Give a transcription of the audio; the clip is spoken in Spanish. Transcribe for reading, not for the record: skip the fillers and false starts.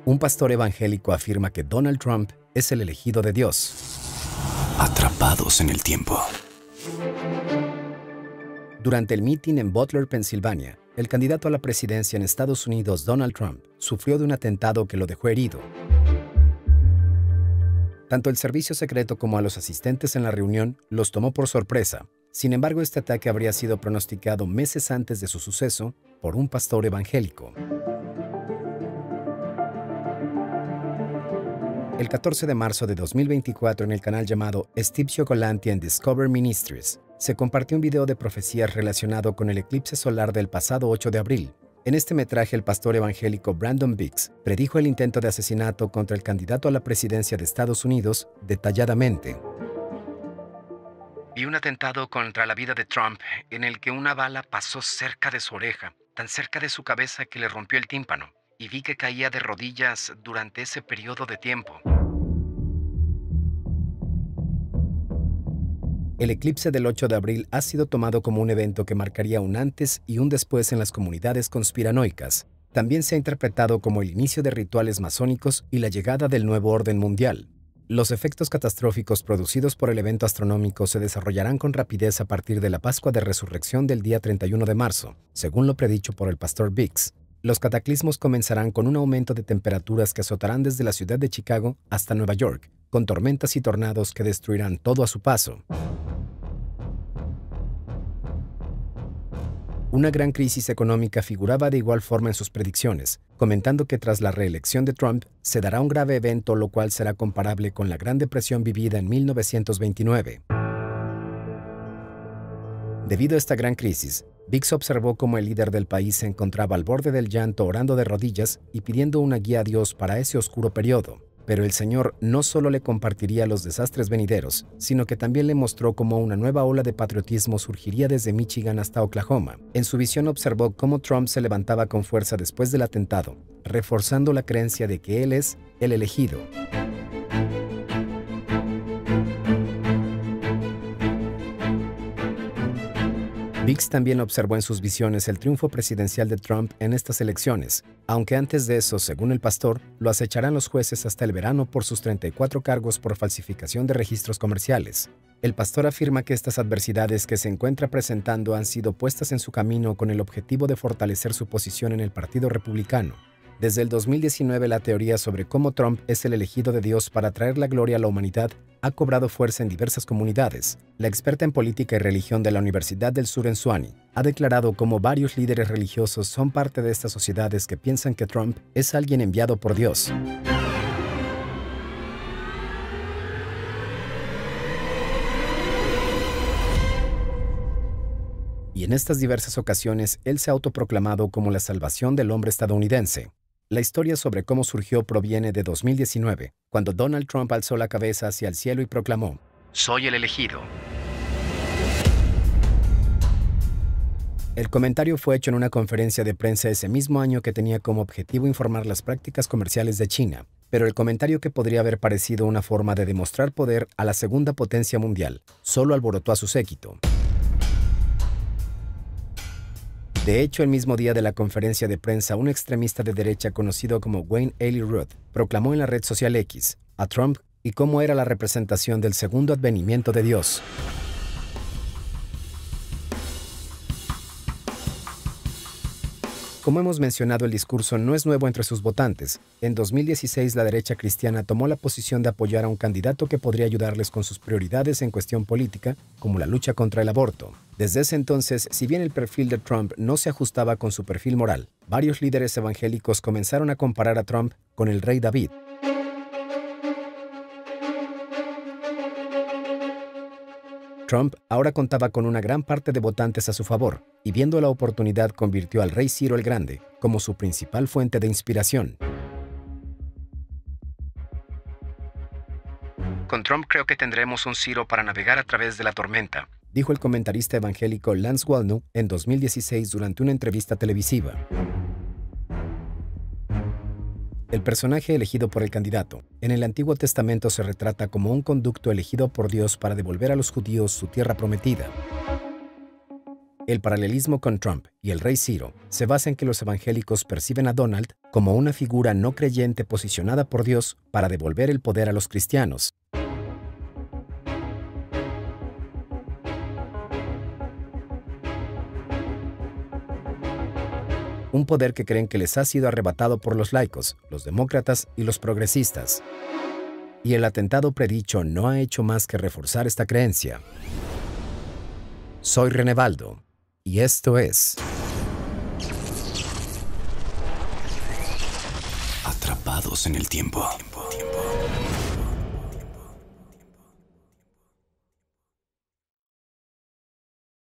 Un pastor evangélico afirma que Donald Trump es el elegido de Dios. Atrapados en el tiempo. Durante el mitin en Butler, Pensilvania, el candidato a la presidencia en Estados Unidos, Donald Trump, sufrió de un atentado que lo dejó herido. Tanto el servicio secreto como a los asistentes en la reunión los tomó por sorpresa. Sin embargo, este ataque habría sido pronosticado meses antes de su suceso por un pastor evangélico. El 14 de marzo de 2024, en el canal llamado Steve Cioccolanti and Discover Ministries, se compartió un video de profecías relacionado con el eclipse solar del pasado 8 de abril. En este metraje, el pastor evangélico Brandon Biggs predijo el intento de asesinato contra el candidato a la presidencia de Estados Unidos detalladamente. Vi un atentado contra la vida de Trump en el que una bala pasó cerca de su oreja, tan cerca de su cabeza que le rompió el tímpano, y vi que caía de rodillas durante ese periodo de tiempo. El eclipse del 8 de abril ha sido tomado como un evento que marcaría un antes y un después en las comunidades conspiranoicas. También se ha interpretado como el inicio de rituales masónicos y la llegada del nuevo orden mundial. Los efectos catastróficos producidos por el evento astronómico se desarrollarán con rapidez a partir de la Pascua de Resurrección del día 31 de marzo, según lo predicho por el pastor Biggs. Los cataclismos comenzarán con un aumento de temperaturas que azotarán desde la ciudad de Chicago hasta Nueva York, con tormentas y tornados que destruirán todo a su paso. Una gran crisis económica figuraba de igual forma en sus predicciones, comentando que tras la reelección de Trump se dará un grave evento, lo cual será comparable con la Gran Depresión vivida en 1929. Debido a esta gran crisis, Biggs observó cómo el líder del país se encontraba al borde del llanto, orando de rodillas y pidiendo una guía a Dios para ese oscuro periodo. Pero el Señor no solo le compartiría los desastres venideros, sino que también le mostró cómo una nueva ola de patriotismo surgiría desde Michigan hasta Oklahoma. En su visión observó cómo Trump se levantaba con fuerza después del atentado, reforzando la creencia de que él es el elegido. Biggs también observó en sus visiones el triunfo presidencial de Trump en estas elecciones, aunque antes de eso, según el pastor, lo acecharán los jueces hasta el verano por sus 34 cargos por falsificación de registros comerciales. El pastor afirma que estas adversidades que se encuentra presentando han sido puestas en su camino con el objetivo de fortalecer su posición en el Partido Republicano. Desde el 2019, la teoría sobre cómo Trump es el elegido de Dios para traer la gloria a la humanidad ha cobrado fuerza en diversas comunidades. La experta en política y religión de la Universidad del Sur en Sewanee ha declarado cómo varios líderes religiosos son parte de estas sociedades que piensan que Trump es alguien enviado por Dios. Y en estas diversas ocasiones, él se ha autoproclamado como la salvación del hombre estadounidense. La historia sobre cómo surgió proviene de 2019, cuando Donald Trump alzó la cabeza hacia el cielo y proclamó: «Soy el elegido». El comentario fue hecho en una conferencia de prensa ese mismo año que tenía como objetivo informar las prácticas comerciales de China, pero el comentario, que podría haber parecido una forma de demostrar poder a la segunda potencia mundial, solo alborotó a su séquito. De hecho, el mismo día de la conferencia de prensa, un extremista de derecha conocido como Wayne Eli Roth proclamó en la red social X a Trump y cómo era la representación del segundo advenimiento de Dios. Como hemos mencionado, el discurso no es nuevo entre sus votantes. En 2016, la derecha cristiana tomó la posición de apoyar a un candidato que podría ayudarles con sus prioridades en cuestión política, como la lucha contra el aborto. Desde ese entonces, si bien el perfil de Trump no se ajustaba con su perfil moral, varios líderes evangélicos comenzaron a comparar a Trump con el rey David. Trump ahora contaba con una gran parte de votantes a su favor, y viendo la oportunidad convirtió al rey Ciro el Grande como su principal fuente de inspiración. «Con Trump creo que tendremos un Ciro para navegar a través de la tormenta», dijo el comentarista evangélico Lance Wallnau en 2016 durante una entrevista televisiva. El personaje elegido por el candidato en el Antiguo Testamento se retrata como un conducto elegido por Dios para devolver a los judíos su tierra prometida. El paralelismo con Trump y el rey Ciro se basa en que los evangélicos perciben a Donald como una figura no creyente posicionada por Dios para devolver el poder a los cristianos. Un poder que creen que les ha sido arrebatado por los laicos, los demócratas y los progresistas. Y el atentado predicho no ha hecho más que reforzar esta creencia. Soy René Baldo, y esto es Atrapados en el tiempo.